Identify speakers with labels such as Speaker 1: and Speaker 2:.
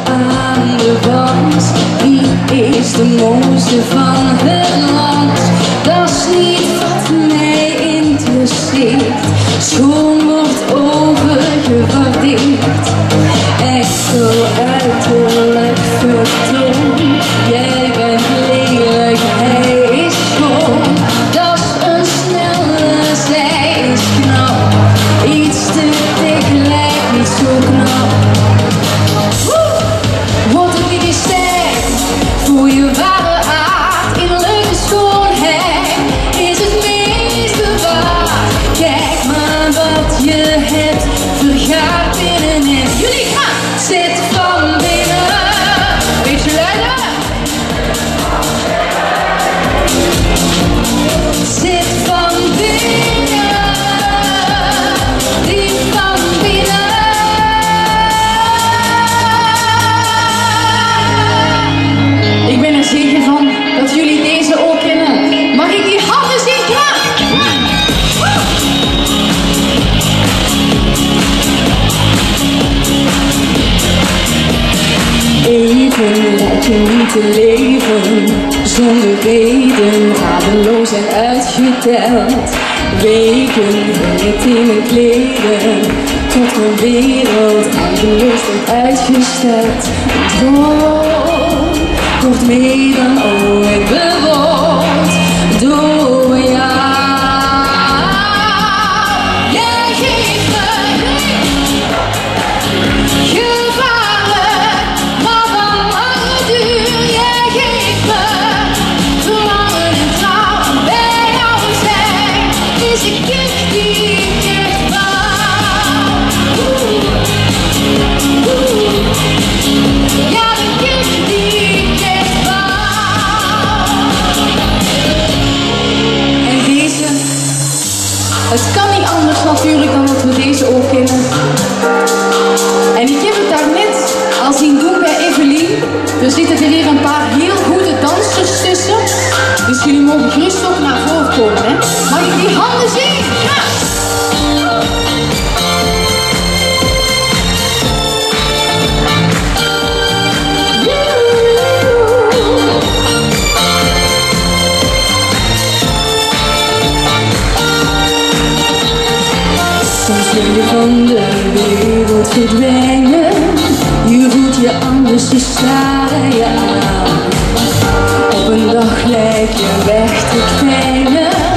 Speaker 1: aan de wand. Wie is de mooiste van het land? Dat is niet wat mij interesseert. Schoon wordt overgewaardeerd. Enkel uiterlijk vertoon. Jij bent lelijk, hij is schoon. Dat is een snelle, zij is knap. Iets te dik lijkt niet zo knap. Wordt het niet eens tijd voor je ware aard? Innerlijke schoonheid is het meeste waard. Kijk maar wat je hebt, vergaat binnenin. Jullie gaan, zit van binnen. Beetje luider. Zit van binnen. Diep van binnen. Ik ben er zeker van dat jullie deze ook kennen. Mag ik die handen zien? Even lijkt je niet te leven, zonder reden, radeloos en uitgeteld. Weken het in mijn kleden, tot mijn wereld eindeloos wordt uitgesteld. Een droom wordt meer dan ooit bewoond door jou. Jij geeft me gevaren, maar van lange duur. Jij geeft me verlangen en trouw. Bij jou zijn is de gift die ik echt wou. Ja, de gift die ik echt wou. En deze, het kan niet anders natuurlijk dan dat we deze ook kennen. En ik heb het daarnet al zien doen bij Evelien. Er zitten er hier een paar heel goede dansers tussen. Dus jullie mogen gerust ook naar voren komen. Hè? Mag ik die handen zien? Ja! Soms wil je van de wereld verdwijnen. Je voelt je anders, ze staren je aan. Op een dag lijkt je weg te kwijnen.